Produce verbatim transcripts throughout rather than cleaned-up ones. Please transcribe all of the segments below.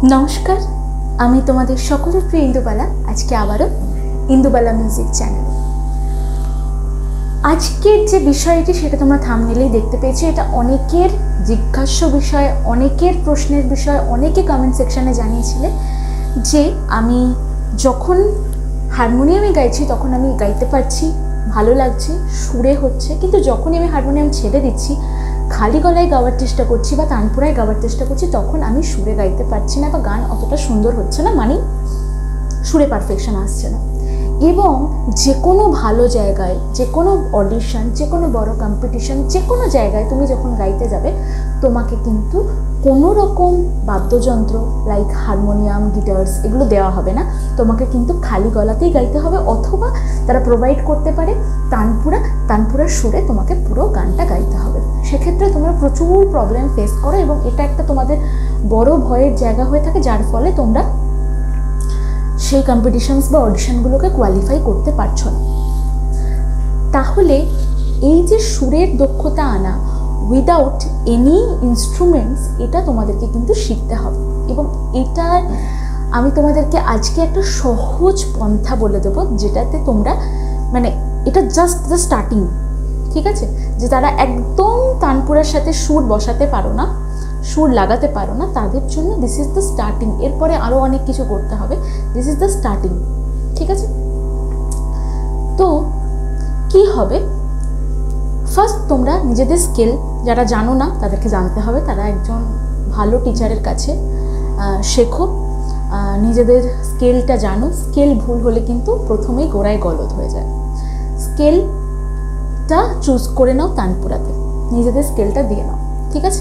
नमस्कार आमी तोमादेर सकलेर प्रिय इंदुबाला आज के आबारो इंदुबाला म्यूजिक चैनल आजकेर जे विषयटी सेटा तोमरा थाम्बनेलेई देखते पेयेছো এটা অনেকের জিজ্ঞাস্য বিষয় অনেকের প্রশ্নের বিষয় অনেকে কমেন্ট সেকশনে জানিয়েছিলে যে আমি যখন হারমোনিয়ামে গাইছি তখন আমি গাইতে পারছি ভালো লাগছে সুরে হচ্ছে কিন্তু যখনই আমি হারমোনিয়াম ছেড়ে দিচ্ছি খালি গলায় গাওয়ার চেষ্টা করছি বা তানপুরায় গাওয়ার চেষ্টা করছি তখন আমি সুরে গাইতে পারছি না বা গান অতটা সুন্দর হচ্ছে না মানে সুরে পারফেকশন আসছে না এবং যে কোনো ভালো জায়গায় যে কোনো অডিশন যে কোনো বড় কম্পিটিশন যে কোনো জায়গায় তুমি যখন গাইতে যাবে তোমাকে কিন্তু কোনো রকম বাদ্যযন্ত্র লাইক হারমোনিয়াম গিটারস এগুলো দেওয়া হবে না তোমাকে কিন্তু খালি গলাতেই গাইতে হবে অথবা তারা প্রোভাইড করতে পারে তানপুরা তানপুরার সুরে তোমাকে পুরো গানটা গাইতে হবে সেক্ষেত্রে তোমরা প্রচুর প্রবলেম ফেস করো এবং এটা একটা তোমাদের বড় ভয়ের জায়গা হয়ে থাকে যার ফলে তোমরা সেই কম্পিটিশনস বা অডিশনগুলোকে কোয়ালিফাই করতে পারছো না তাহলে এই যে সুরের দক্ষতা আনা উইদাউট এনি ইনস্ট্রুমেন্টস এটা তোমাদেরকে কিন্তু শিখতে হবে এবং এটার আমি তোমাদেরকে আজকে একটা সহজ পন্থা বলে দেবো যেটাতে তোমরা মানে এটা জাস্ট দ্য স্টার্টিং ঠিক আছে যে তারা একদম তানপুরার সাথে সুর বসাতে পারো না সুর লাগাতে পারো না তাদের জন্য দিস ইজ দ্য স্টার্টিং এরপরে আরও অনেক কিছু করতে হবে দিস ইজ দ্য স্টার্টিং ঠিক আছে তো কি হবে ফার্স্ট তোমরা নিজেদের স্কেল যারা জানো না তাদেরকে জানতে হবে তারা একজন ভালো টিচারের কাছে শেখো নিজেদের স্কেলটা জানো স্কেল ভুল হলে কিন্তু প্রথমেই গোড়ায় গলদ হয়ে যায় স্কেলটা চুজ করে নাও তানপুরাতে নিজেদের স্কেলটা দিয়ে নাও ঠিক আছে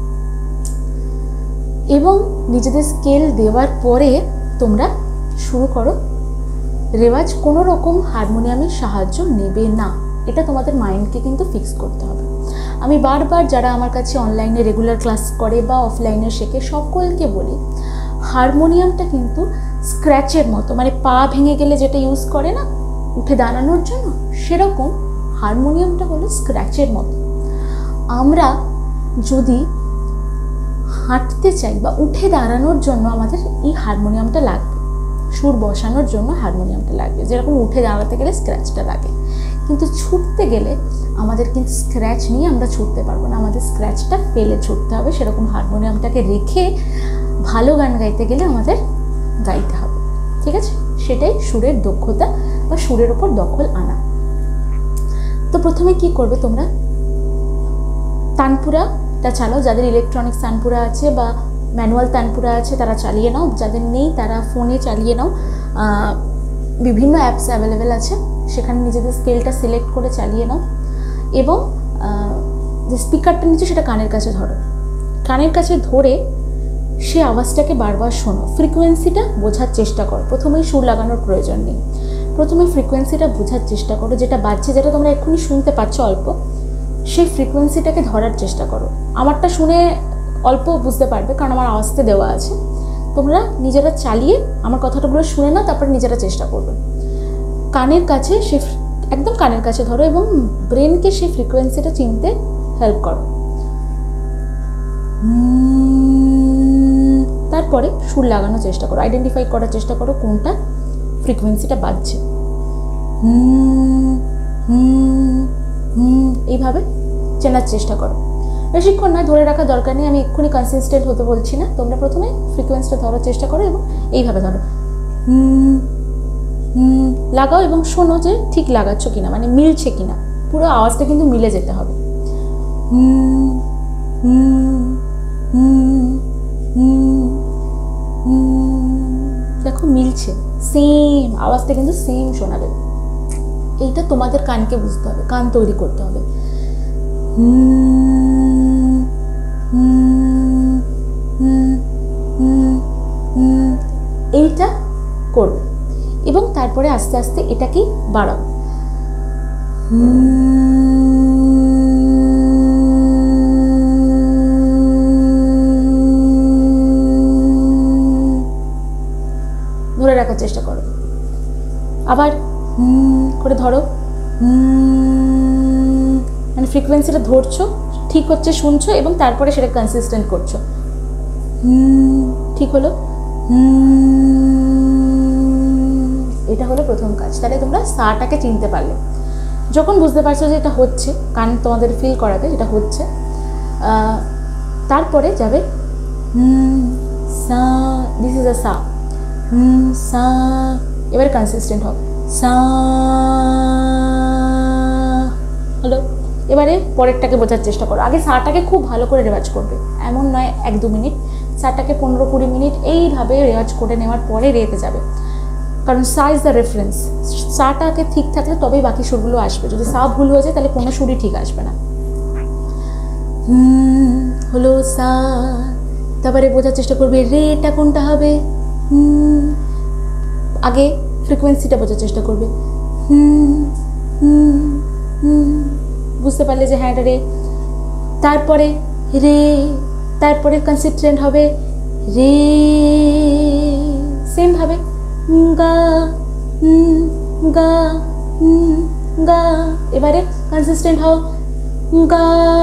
এবং নিজেদের স্কেল দেওয়ার পরে তোমরা শুরু করো রেওয়াজ কোনো রকম হারমোনিয়ামের সাহায্য নেবে না এটা তোমাদের মাইন্ডকে কিন্তু ফিক্স করতে হবে আমি বারবার যারা আমার কাছে অনলাইনে রেগুলার ক্লাস করে বা অফলাইনে শেখে সকলকে বলি হারমোনিয়ামটা কিন্তু স্ক্র্যাচের মতো মানে পা ভেঙে গেলে যেটা ইউজ করে না উঠে দাঁড়ানোর জন্য সেরকম হারমোনিয়ামটা হলো স্ক্র্যাচের মতো আমরা যদি হাঁটতে চাই বা উঠে দাঁড়ানোর জন্য আমাদের এই হারমোনিয়ামটা লাগবে সুর বসানোর জন্য হারমোনিয়ামটা লাগবে যেরকম উঠে দাঁড়াতে গেলে স্ক্র্যাচটা লাগে কিন্তু ছুটতে গেলে আমাদের কিন্তু স্ক্র্যাচ নিয়ে আমরা ছুটতে পারবো না আমাদের স্ক্র্যাচটা ফেলে ছুটতে হবে সেরকম হারমোনিয়ামটাকে রেখে ভালো গান গাইতে গেলে আমাদের গাইতে হবে ঠিক আছে সেটাই সুরের দক্ষতা বা সুরের ওপর দখল আনা তো প্রথমে কি করবে তোমরা তানপুরাটা চালাও যাদের ইলেকট্রনিক্স তানপুরা আছে বা ম্যানুয়াল তানপুরা আছে তারা চালিয়ে নাও যাদের নেই তারা ফোনে চালিয়ে নাও বিভিন্ন অ্যাপস অ্যাভেলেবেল আছে সেখানে নিজেদের স্কেলটা সিলেক্ট করে চালিয়ে নাও এবং যে স্পিকারটা নিচে সেটা কানের কাছে ধরো কানের কাছে ধরে সে আওয়াজটাকে বারবার শোনো ফ্রিকোয়েন্সিটা বোঝার চেষ্টা করো প্রথমেই সুর লাগানোর প্রয়োজন নেই প্রথমে ফ্রিকোয়েন্সিটা বোঝার চেষ্টা করো যেটা বাজছে যেটা তোমরা এক্ষুনি শুনতে পাচ্ছ অল্প সেই ফ্রিকোয়েন্সিটাকে ধরার চেষ্টা করো আমারটা শুনে অল্প বুঝতে পারবে কারণ আমার আওয়াজতে দেওয়া আছে তোমরা নিজেরা চালিয়ে আমার কথাটাগুলো শুনে নাও তারপর নিজেরা চেষ্টা করবে কানের কাছে সে একদম কানের কাছে ধরো এবং ব্রেনকে সেই ফ্রিকোয়েন্সিটা চিনতে হেল্প করো তারপরে সুর লাগানোর চেষ্টা করো আইডেন্টিফাই করার চেষ্টা করো কোনটা ফ্রিকোয়েন্সিটা বাজছে এইভাবে চেনার চেষ্টা করো বেশিক্ষণ নয় ধরে রাখার দরকার নেই আমি এক্ষুনি কনসিস্টেন্ট হতে বলছি না তোমরা প্রথমে ফ্রিকোয়েন্সিটা ধরার চেষ্টা করো এবং এইভাবে ধরো লাগাও এবং শোনো যে ঠিক লাগাচ্ছ কিনা মানে মিলছে কিনা পুরো আওয়াজটা কিন্তু মিলে যেতে হবে দেখো মিলছে সেম আওয়াজটা কিন্তু সেম শোনাবে এইটা তোমাদের কানকে বুঝতে হবে কান তৈরি করতে হবে এইটা করবে এবং তারপরে আস্তে আস্তে এটাকেই বাড়াও ধরে রাখার চেষ্টা করো আবার করে ধরো মানে ফ্রিকোয়েন্সিটা ধরছো ঠিক হচ্ছে শুনছো এবং তারপরে সেটা কনসিস্টেন্ট করছো ঠিক হলো। এটা হলো প্রথম কাজ। তাহলে তোমরা সাটাকে চিনতে পারলে। যখন বুঝতে পারছো যে এটা হচ্ছে, কান তোমাদের ফিল করাবে এটা হচ্ছে, তারপরে যাবে সা, দিস ইজ আ সা, সা। এবার কনসিস্টেন্ট হবে সা, হলো। এবারে পরেরটাকে বোঝার চেষ্টা করো। আগে সাটাকে খুব ভালো করে রেওয়াজ করবে, এমন নয় এক দু মিনিট, সাটাকে পনেরো কুড়ি মিনিট এইভাবে রেওয়াজ করে নেওয়ার পরে রেতে যাবে, কারণ সা ইজ দ্য রেফারেন্স। সাটাকে ঠিক থাকলে তবেই বাকি সুরগুলো আসবে। যদি সা ভুল হয়ে যায় তাহলে কোনো সুরই ঠিক আসবে না। হলো সা, তারপরে বোঝার চেষ্টা করবে রেটা কোনটা হবে। আগে ফ্রিকোয়েন্সিটা বোঝার চেষ্টা করবে, বুঝতে পারলে যে হ্যাঁ এটা রে। তারপরে রে, তারপরে কনসিস্টেন্ট হবে রে, সেম ভাবে গা গা গা। এবারে কনসিস্টেন্ট হও গা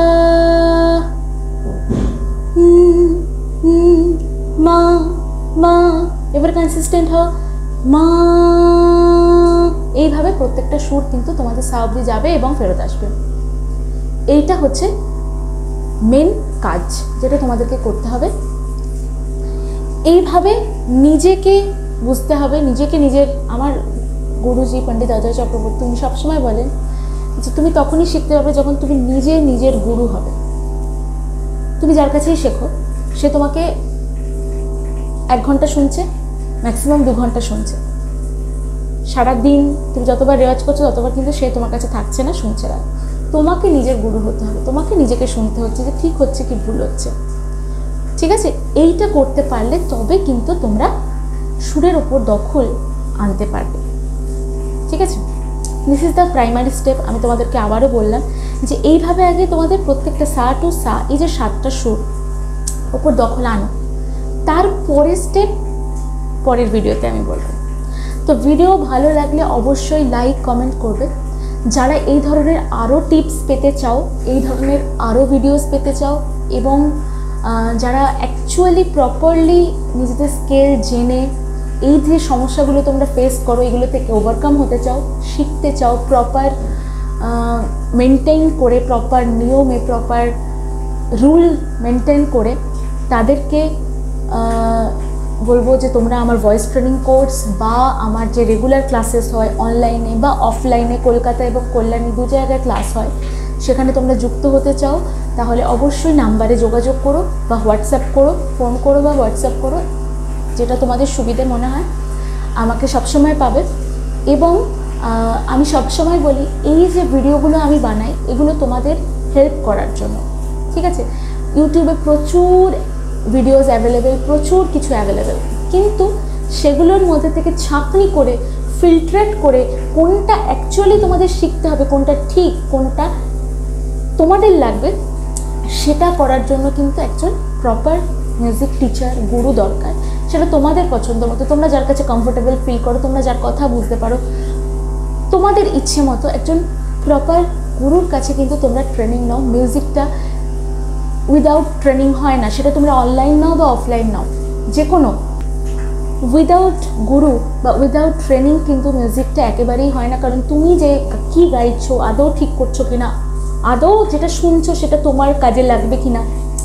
মা মা। এবার কনসিস্টেন্ট হও মা। এইভাবে প্রত্যেকটা সুর কিন্তু তোমাদের সা অবধি যাবে এবং ফেরত আসবে। এইটা হচ্ছে মেন কাজ যেটা তোমাদেরকে করতে হবে। এইভাবে নিজেকে বুঝতে হবে, নিজেকে নিজের। আমার গুরুজি পণ্ডিত অজয় চক্রবর্তী উনি সবসময় বলেন যে তুমি তখনই শিখতে পারবে যখন তুমি নিজে নিজের গুরু হবে। তুমি যার কাছেই শেখো, সে তোমাকে এক ঘন্টা শুনছে, ম্যাক্সিমাম দু ঘন্টা শুনছে। সারাদিন তুমি যতবার রেওয়াজ করছো ততবার কিন্তু সে তোমার কাছে থাকছে না, শুনছে না। তোমাকে নিজের গুরু হতে হবে, তোমাকে নিজেকে শুনতে হচ্ছে যে ঠিক হচ্ছে কি ভুল হচ্ছে। ঠিক আছে, এইটা করতে পারলে তবে কিন্তু তোমরা সুরের ওপর দখল আনতে পারবে। ঠিক আছে, this is the primary step. আমি তোমাদেরকে আবারও বললাম যে এইভাবে আগে তোমাদের প্রত্যেকটা সা টু সা, এই যে সাতটা সুর ওপর দখল আনো। তারপরে স্টেপ পরের ভিডিওতে আমি বলবো। তো ভিডিও ভালো লাগলে অবশ্যই লাইক কমেন্ট করবে। যারা এই ধরনের আরও টিপস পেতে চাও, এই ধরনের আরও ভিডিওস পেতে চাও, এবং যারা অ্যাকচুয়ালি প্রপারলি নিজেদের স্কেল জেনে এই যে সমস্যাগুলো তোমরা ফেস করো এগুলো থেকে ওভারকাম হতে চাও, শিখতে চাও প্রপার মেনটেন করে, প্রপার নিয়মে, প্রপার রুল মেনটেন করে, তাদেরকে বলবো যে তোমরা আমার ভয়েস ট্রেনিং কোর্স বা আমার যে রেগুলার ক্লাসেস হয় অনলাইনে বা অফলাইনে, কলকাতা এবং কল্যাণী দু জায়গায় ক্লাস হয়, সেখানে তোমরা যুক্ত হতে চাও তাহলে অবশ্যই নাম্বারে যোগাযোগ করো বা হোয়াটসঅ্যাপ করো, ফোন করো বা হোয়াটসঅ্যাপ করো, যেটা তোমাদের সুবিধে মনে হয়। আমাকে সবসময় পাবে। এবং আমি সবসময় বলি এই যে ভিডিওগুলো আমি বানাই এগুলো তোমাদের হেল্প করার জন্য। ঠিক আছে, ইউটিউবে প্রচুর ভিডিওস অ্যাভেলেবেল, প্রচুর কিছু অ্যাভেলেবেল, কিন্তু সেগুলোর মধ্যে থেকে ছাঁকনি করে ফিল্ট্রেট করে কোনটা অ্যাকচুয়ালি তোমাদের শিখতে হবে, কোনটা ঠিক, কোনটা তোমাদের লাগবে, সেটা করার জন্য কিন্তু একজন প্রপার মিউজিক টিচার, গুরু দরকার। সেটা তোমাদের পছন্দ মতো, তোমরা যার কাছে কমফোর্টেবল ফিল করো, তোমরা যার কথা বুঝতে পারো, তোমাদের ইচ্ছে মতো একজন প্রপার গুরুর কাছে কিন্তু তোমরা ট্রেনিং নাও। মিউজিকটা উইদাউট ট্রেনিং হয় না, সেটা তোমরা অনলাইন নাও বা অফলাইন নাও, যে কোনো উইদাউট গুরু বা উইদাউট ট্রেনিং কিন্তু মিউজিকটা একেবারেই হয় না। কারণ তুমি যে কী গাইছো আদৌ ঠিক করছো কিনা, আদৌ যেটা শুনছো সেটা তোমার কাজে লাগবে কিনা,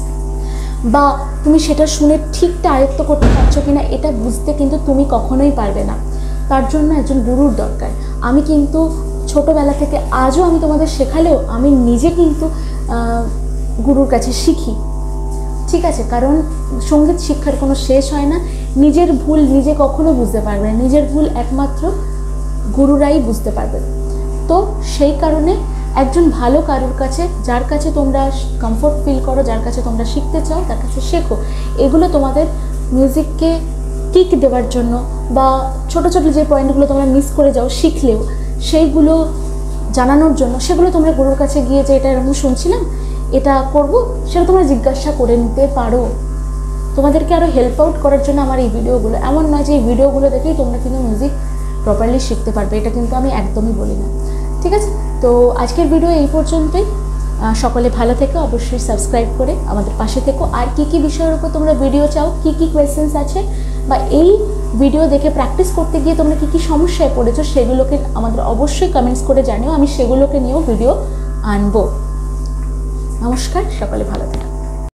বা তুমি সেটা শুনে ঠিকটা আয়ত্ত করতে পারছো কিনা, এটা বুঝতে কিন্তু তুমি কখনোই পারবে না। তার জন্য একজন গুরুর দরকার। আমি কিন্তু ছোটোবেলা থেকে আজও আমি তোমাদের শেখালেও আমি নিজে কিন্তু গুরুর কাছে শিখি। ঠিক আছে, কারণ সঙ্গীত শিক্ষার কোনো শেষ হয় না। নিজের ভুল নিজে কখনো বুঝতে পারবে না, নিজের ভুল একমাত্র গুরুরাই বুঝতে পারবে। তো সেই কারণে একজন ভালো কারোর কাছে, যার কাছে তোমরা কমফোর্ট ফিল করো, যার কাছে তোমরা শিখতে চাও, তার কাছে শেখো। এগুলো তোমাদের মিউজিককে কিক দেওয়ার জন্য, বা ছোট ছোট যে পয়েন্টগুলো তোমরা মিস করে যাও শিখলেও সেইগুলো জানানোর জন্য, সেগুলো তোমরা গুরুর কাছে গিয়ে যে এটা এরকম শুনছিলাম, এটা করব, সেটা তোমরা জিজ্ঞাসা করে নিতে পারো। তোমাদেরকে আরও হেল্প আউট করার জন্য আমার এই ভিডিওগুলো। এমন নয় যে এই ভিডিওগুলো দেখেই তোমরা কিন্তু মিউজিক প্রপারলি শিখতে পারবে, এটা কিন্তু আমি একদমই বলি না। ঠিক আছে, তো আজকের ভিডিও এই পর্যন্তই। সকলে ভালো থেকো, অবশ্যই সাবস্ক্রাইব করে আমাদের পাশে থেকো। আর কী কী বিষয়ের উপর তোমরা ভিডিও চাও, কী কী কোয়েশ্চেন্স আছে, বা এই ভিডিও দেখে প্র্যাকটিস করতে গিয়ে তোমরা কী কী সমস্যায় পড়েছো সেগুলোকে আমাদের অবশ্যই কমেন্টস করে জানিও, আমি সেগুলোকে নিয়েও ভিডিও আনবো। নমস্কার, সকলে ভালো থেকো।